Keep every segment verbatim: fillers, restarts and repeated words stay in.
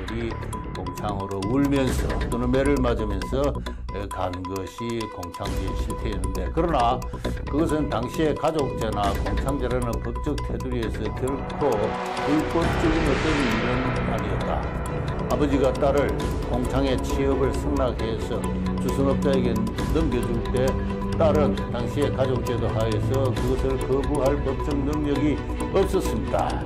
사람들이 공창으로 울면서 또는 매를 맞으면서 간 것이 공창제의 실태였는데, 그러나 그것은 당시에 가족제나 공창제라는 법적 테두리에서 결코 불법적인 어떤 일은 아니었다. 아버지가 딸을 공창의 취업을 승낙해서 주선업자에게 넘겨줄 때 딸은 당시에 가족제도 하에서 그것을 거부할 법적 능력이 없었습니다.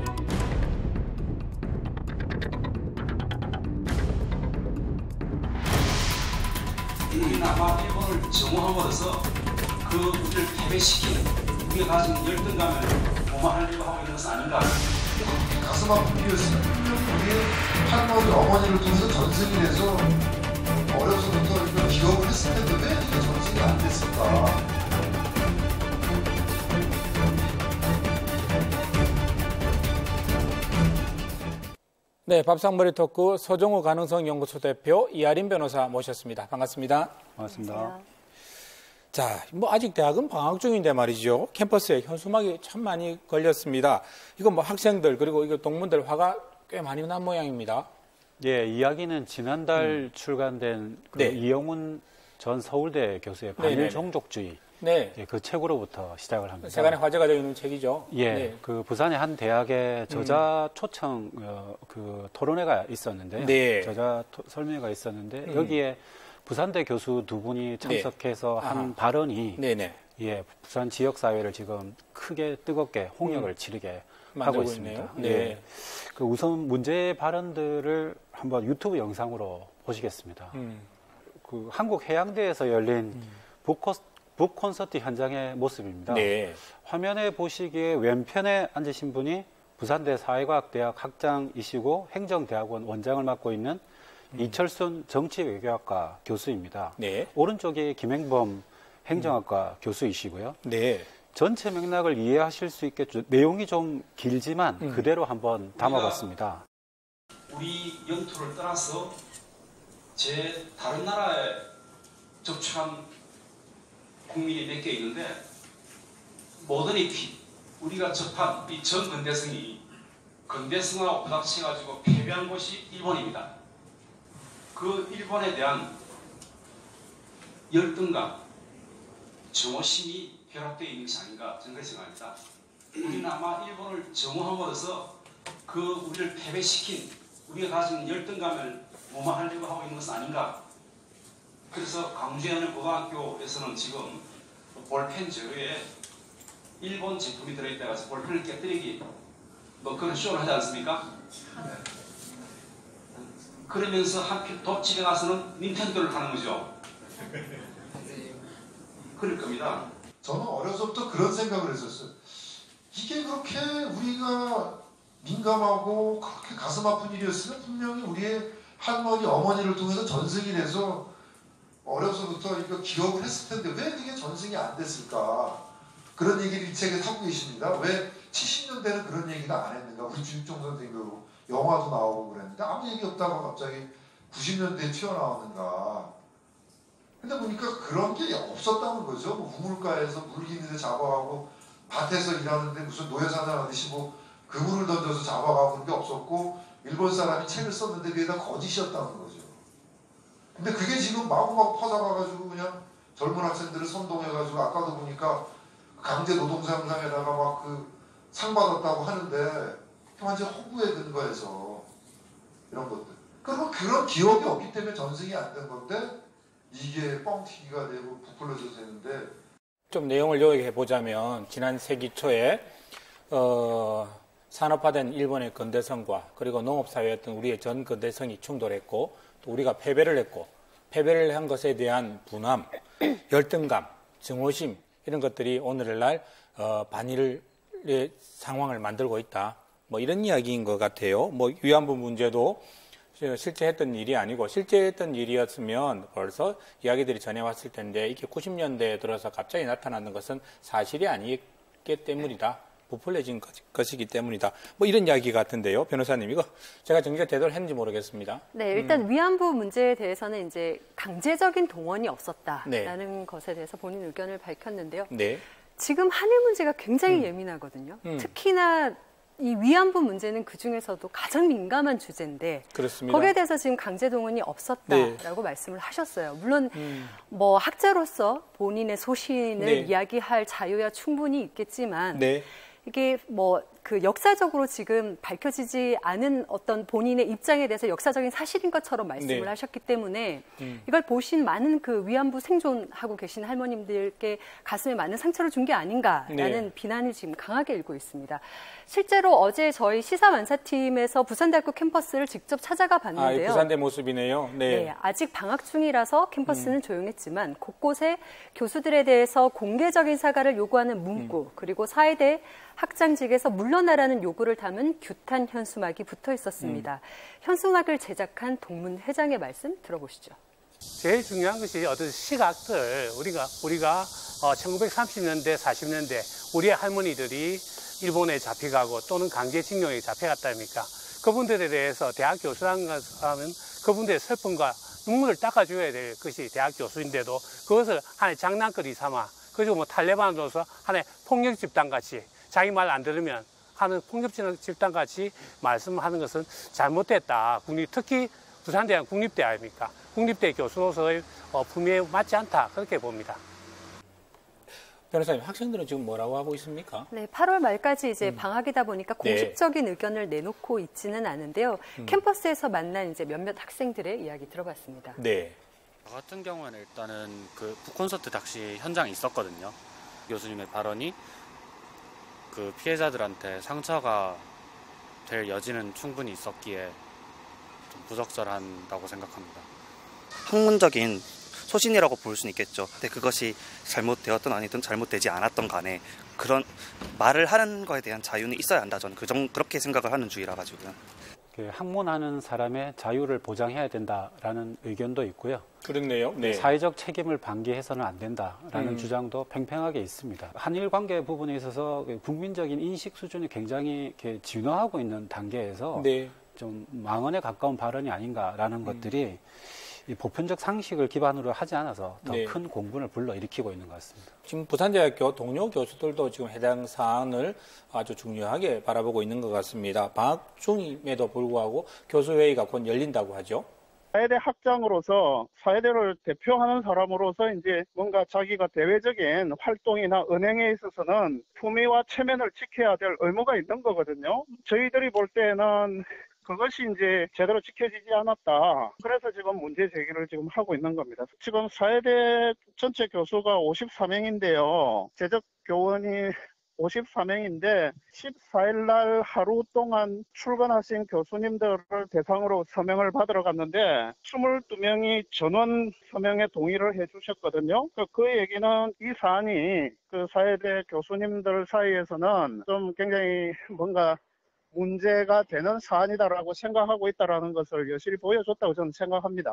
우리는 아마 일본을 정오함으로써 그 우리를 패배시킨 우리가 가진 열등감을 도모하려고 하고 있는 것은 아닌가. 가슴 아픈 일이었으면 우리의 할머니, 어머니를 통해서 전승이 돼서 어려서부터 이거 기억을 했을 텐데 왜 이게 전승이 안 됐을까? 네, 밥상머리 토크 서정우 가능성연구소 대표 이아린 변호사 모셨습니다. 반갑습니다. 반갑습니다. 자, 뭐 아직 대학은 방학 중인데 말이죠. 캠퍼스에 현수막이 참 많이 걸렸습니다. 이거 뭐 학생들 그리고 이거 동문들 화가 꽤 많이 난 모양입니다. 예, 이야기는 지난달 음. 출간된 그 네. 이영훈 전 서울대 교수의 반일 종족주의 네. 예, 그 책으로부터 시작을 합니다. 세간에 화제가 되어 있는 책이죠. 예, 네. 그 부산의 한 대학에 저자 초청 어, 그 토론회가 있었는데요. 네. 저자 토, 설명회가 있었는데 음. 여기에 부산대 교수 두 분이 참석해서 네. 한 아하. 발언이 네네. 예, 부산 지역 사회를 지금 크게 뜨겁게 홍역을 음. 치르게 하고 만들고 있습니다. 있네요. 네. 예. 그 우선 문제의 발언들을 한번 유튜브 영상으로 보시겠습니다. 음. 그 한국 해양대에서 열린 음. 북코, 북콘서트 현장의 모습입니다. 네. 화면에 보시기에 왼편에 앉으신 분이 부산대 사회과학대학 학장이시고 행정대학원 원장을 맡고 있는 음. 이철순 정치외교학과 교수입니다. 네. 오른쪽이 김행범 행정학과 음. 교수이시고요. 네. 전체 맥락을 이해하실 수 있게 내용이 좀 길지만 음. 그대로 한번 담아봤습니다. 우리 영토를 떠나서 제 다른 나라에 접촉한 국민이 몇 개 있는데 모더니티, 우리가 접한 이 전 근대성이 근대성하고 부닥쳐가지고 패배한 곳이 일본입니다. 그 일본에 대한 열등감, 정오심이 결합되어 있는 것이 아닌가 저는 그렇게 생각합니다. 우리는 아마 일본을 정오함으로써 그 우리를 패배시킨 우리가 가진 열등감을 무마하려고 하고 있는 것은 아닌가. 그래서 광주에 있는 고등학교에서는 지금 볼펜 재료에 일본 제품이 들어있다고 해서 볼펜을 깨뜨리기 뭐 그런 쇼를 하지 않습니까? 그러면서 하필 또 집에 가서는 닌텐도를 하는 거죠. 그럴 겁니다. 저는 어려서부터 그런 생각을 했었어요. 이게 그렇게 우리가 민감하고 그렇게 가슴 아픈 일이었으면 분명히 우리의 할머니, 어머니를 통해서 전승이 돼서 어려서부터 이거 기억을 했을 텐데 왜 그게 전승이 안 됐을까? 그런 얘기를 이 책에 하고 계십니다. 왜 칠십 년대는 그런 얘기를 안 했는가? 우리 주육종 선생님도 영화도 나오고 그랬는데 아무 얘기 없다가 갑자기 구십 년대에 튀어나왔는가? 근데 보니까 그런 게 없었다는 거죠. 뭐 우물가에서 물기 있는데 잡아가고 밭에서 일하는데 무슨 노예사냥 하듯이 뭐 그물을 던져서 잡아가고 그런 게 없었고 일본 사람이 책을 썼는데 그게 다 거짓이었다는 거죠. 근데 그게 지금 마구마구 퍼져가가지고 그냥 젊은 학생들을 선동해가지고 아까도 보니까 강제 노동상상에다가 막 그 상 받았다고 하는데 완전 허구의 근거에서 이런 것들. 그러면 그런 기억이 없기 때문에 전승이 안 된 건데 이게 뻥튀기가 되고 부풀려져서 되는데. 좀 내용을 요약해 보자면 지난 세기 초에 어, 산업화된 일본의 근대성과 그리고 농업사회였던 우리의 전 근대성이 충돌했고 또 우리가 패배를 했고 패배를 한 것에 대한 분함, 열등감, 증오심 이런 것들이 오늘날 어, 반일의 상황을 만들고 있다. 뭐 이런 이야기인 것 같아요. 뭐 위안부 문제도 실제 했던 일이 아니고 실제 했던 일이었으면 벌써 이야기들이 전해왔을 텐데 이게 구십 년대에 들어서 갑자기 나타나는 것은 사실이 아니기 때문이다. 부풀려진 것이기 때문이다. 뭐 이런 이야기 같은데요. 변호사님, 이거 제가 정리가 제대로 했는지 모르겠습니다. 네, 일단 음. 위안부 문제에 대해서는 이제 강제적인 동원이 없었다라는 네. 것에 대해서 본인 의견을 밝혔는데요. 네. 지금 한일 문제가 굉장히 음. 예민하거든요. 음. 특히나 이 위안부 문제는 그 중에서도 가장 민감한 주제인데 그렇습니다. 거기에 대해서 지금 강제 동원이 없었다라고 네. 말씀을 하셨어요. 물론 음. 뭐 학자로서 본인의 소신을 네. 이야기할 자유야 충분히 있겠지만 네. 이게 뭐 그 역사적으로 지금 밝혀지지 않은 어떤 본인의 입장에 대해서 역사적인 사실인 것처럼 말씀을 네. 하셨기 때문에 음. 이걸 보신 많은 그 위안부 생존하고 계신 할머님들께 가슴에 많은 상처를 준 게 아닌가라는 네. 비난을 지금 강하게 일고 있습니다. 실제로 어제 저희 시사만사팀에서 부산대학교 캠퍼스를 직접 찾아가 아, 봤는데요. 이 부산대 모습이네요. 네. 네, 아직 방학 중이라서 캠퍼스는 음. 조용했지만 곳곳에 교수들에 대해서 공개적인 사과를 요구하는 문구 음. 그리고 사회대 학장직에서 물러나라는 요구를 담은 규탄 현수막이 붙어 있었습니다. 음. 현수막을 제작한 동문 회장의 말씀 들어보시죠. 제일 중요한 것이 어떤 시각들 우리가 우리가 어, 천구백삼십 년대, 사십 년대 우리의 할머니들이 일본에 잡혀가고 또는 강제징용에 잡혀갔다니까 그분들에 대해서 대학 교수라는 것은 그분들의 슬픔과 눈물을 닦아줘야 될 것이 대학 교수인데도 그것을 하나의 장난거리 삼아 그리고 뭐 탈레반으로서 하나의 폭력 집단 같이 자기 말 안 들으면 하는 폭력 집단 같이 말씀하는 것은 잘못됐다. 국립 특히 부산대학 국립대 아닙니까? 국립대 교수로서의 어, 품위에 맞지 않다. 그렇게 봅니다. 변호사님, 학생들은 지금 뭐라고 하고 있습니까? 네, 팔월 말까지 이제 음. 방학이다 보니까 네. 공식적인 의견을 내놓고 있지는 않은데요. 음. 캠퍼스에서 만난 이제 몇몇 학생들의 이야기 들어봤습니다. 네. 저 같은 경우에는 일단은 그 북콘서트 당시 현장에 있었거든요. 교수님의 발언이 그 피해자들한테 상처가 될 여지는 충분히 있었기에 좀 부적절한다고 생각합니다. 학문적인 소신이라고 볼 수는 있겠죠. 근데 그것이 잘못되었든 아니든 잘못되지 않았던 간에 그런 말을 하는 거에 대한 자유는 있어야 한다. 저는 그 정, 그렇게 생각을 하는 주의라 가지고요. 학문하는 사람의 자유를 보장해야 된다라는 의견도 있고요. 그렇네요. 네. 사회적 책임을 방기해서는 안 된다라는 음. 주장도 팽팽하게 있습니다. 한일 관계 부분에 있어서 국민적인 인식 수준이 굉장히 이렇게 진화하고 있는 단계에서 네. 좀 망언에 가까운 발언이 아닌가라는 음. 것들이 이 보편적 상식을 기반으로 하지 않아서 더 큰 네. 공분을 불러일으키고 있는 것 같습니다. 지금 부산대학교 동료 교수들도 지금 해당 사안을 아주 중요하게 바라보고 있는 것 같습니다. 방학 중임에도 불구하고 교수회의가 곧 열린다고 하죠. 사회대 학장으로서 사회대를 대표하는 사람으로서 이제 뭔가 자기가 대외적인 활동이나 은행에 있어서는 품위와 체면을 지켜야 될 의무가 있는 거거든요. 저희들이 볼 때는 그것이 이제 제대로 지켜지지 않았다. 그래서 지금 문제 제기를 지금 하고 있는 겁니다. 지금 사회대 전체 교수가 오십사 명인데요. 재적 교원이 오십사 명인데 십사 일 날 하루 동안 출근하신 교수님들을 대상으로 서명을 받으러 갔는데 이십이 명이 전원 서명에 동의를 해주셨거든요. 그 얘기는 이 사안이 그 사회대 교수님들 사이에서는 좀 굉장히 뭔가 문제가 되는 사안이다라고 생각하고 있다는 것을 여실히 보여줬다고 저는 생각합니다.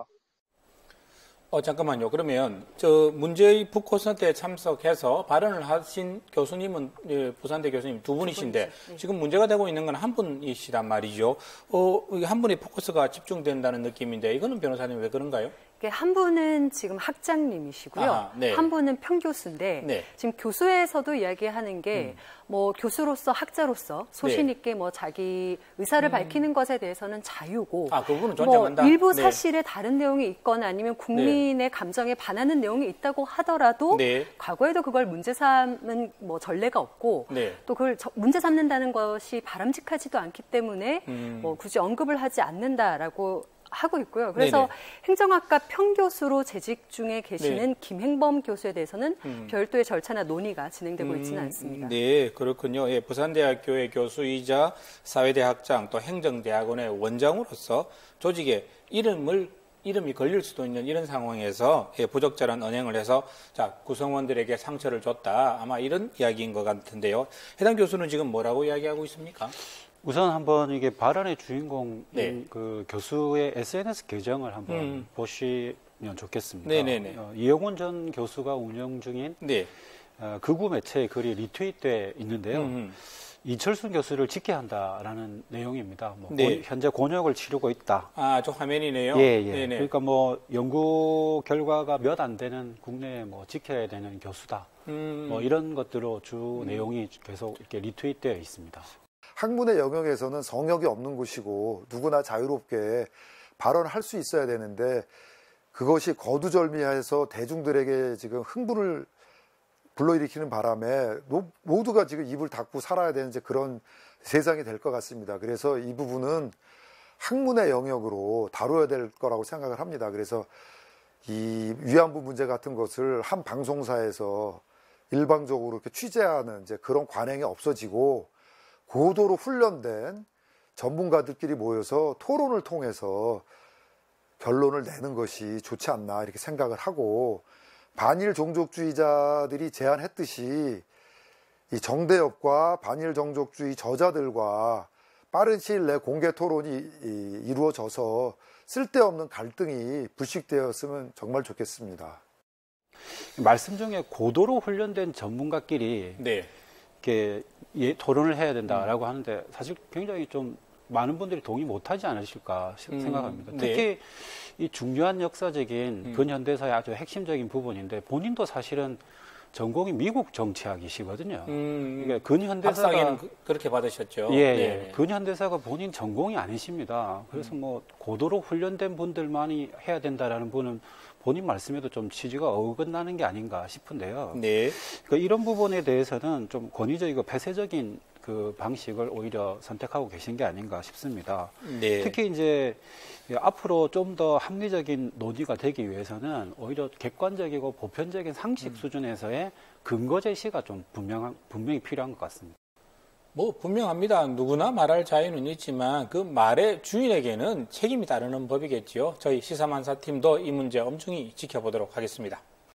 어, 잠깐만요. 그러면 저 문제의 북콘서트에 참석해서 발언을 하신 교수님은 예, 부산대 교수님 두 분이신데 네. 지금 문제가 되고 있는 건 한 분이시란 말이죠. 어, 한 분이 포커스가 집중된다는 느낌인데 이거는 변호사님 왜 그런가요? 한 분은 지금 학장님이시고요. 아, 네. 한 분은 평교수인데 네. 지금 교수회에서도 이야기하는 게 뭐 교수로서 학자로서 소신 네. 있게 뭐 자기 의사를 음. 밝히는 것에 대해서는 자유고 아, 그분은 뭐 존중한다. 일부 네. 사실에 다른 내용이 있거나 아니면 국민의 감정에 반하는 내용이 있다고 하더라도 네. 과거에도 그걸 문제 삼은 뭐 전례가 없고 네. 또 그걸 저- 문제 삼는다는 것이 바람직하지도 않기 때문에 음. 뭐 굳이 언급을 하지 않는다라고 하고 있고요. 그래서 네네. 행정학과 평교수로 재직 중에 계시는 네. 김행범 교수에 대해서는 음. 별도의 절차나 논의가 진행되고 있지는 음, 않습니다. 네, 그렇군요. 예, 부산대학교의 교수이자 사회대 학장 또 행정대학원의 원장으로서 조직에 이름을 이름이 걸릴 수도 있는 이런 상황에서 예, 부적절한 언행을 해서 자 구성원들에게 상처를 줬다. 아마 이런 이야기인 것 같은데요. 해당 교수는 지금 뭐라고 이야기하고 있습니까? 우선 한번 이게 발언의 주인공 네. 그 교수의 에스엔에스 계정을 한번 음. 보시면 좋겠습니다. 네네네. 어, 이영훈 전 교수가 운영 중인 네. 어, 극우 매체의 글이 리트윗돼 있는데요. 음, 이철순 교수를 지켜야 한다라는 내용입니다. 뭐 네. 고- 현재 곤욕을 치르고 있다. 아, 저 화면이네요. 예, 예. 네네. 그러니까 뭐 연구 결과가 몇 안 되는 국내에 뭐 지켜야 되는 교수다. 음, 뭐 이런 것들로 주 내용이 계속 이렇게 리트윗되어 있습니다. 학문의 영역에서는 성역이 없는 곳이고 누구나 자유롭게 발언할 수 있어야 되는데 그것이 거두절미해서 대중들에게 지금 흥분을 불러일으키는 바람에 모두가 지금 입을 닫고 살아야 되는 이제 그런 세상이 될 것 같습니다. 그래서 이 부분은 학문의 영역으로 다뤄야 될 거라고 생각을 합니다. 그래서 이 위안부 문제 같은 것을 한 방송사에서 일방적으로 이렇게 취재하는 이제 그런 관행이 없어지고 고도로 훈련된 전문가들끼리 모여서 토론을 통해서 결론을 내는 것이 좋지 않나 이렇게 생각을 하고 반일 종족주의자들이 제안했듯이 이 정대협과 반일 종족주의 저자들과 빠른 시일 내 공개 토론이 이루어져서 쓸데없는 갈등이 불식되었으면 정말 좋겠습니다. 말씀 중에 고도로 훈련된 전문가끼리 네. 이렇게 예, 토론을 해야 된다라고 음. 하는데 사실 굉장히 좀 많은 분들이 동의 못하지 않으실까 음. 생각합니다. 특히 네. 이 중요한 역사적인 음. 근현대사의 아주 핵심적인 부분인데 본인도 사실은 전공이 미국 정치학이시거든요. 음, 그러니까 근현대사가 박사학위는 그, 그렇게 받으셨죠. 예, 네. 예. 근현대사가 본인 전공이 아니십니다. 그래서 음. 뭐 고도로 훈련된 분들만이 해야 된다라는 분은 본인 말씀에도 좀 취지가 어긋나는 게 아닌가 싶은데요. 네. 그러니까 이런 부분에 대해서는 좀 권위적이고 폐쇄적인 그 방식을 오히려 선택하고 계신 게 아닌가 싶습니다. 네. 특히 이제 앞으로 좀 더 합리적인 논의가 되기 위해서는 오히려 객관적이고 보편적인 상식 음. 수준에서의 근거 제시가 좀 분명한, 분명히 필요한 것 같습니다. 뭐 분명합니다. 누구나 말할 자유는 있지만 그 말의 주인에게는 책임이 따르는 법이겠지요. 저희 시사만사팀도 이 문제 엄중히 지켜보도록 하겠습니다.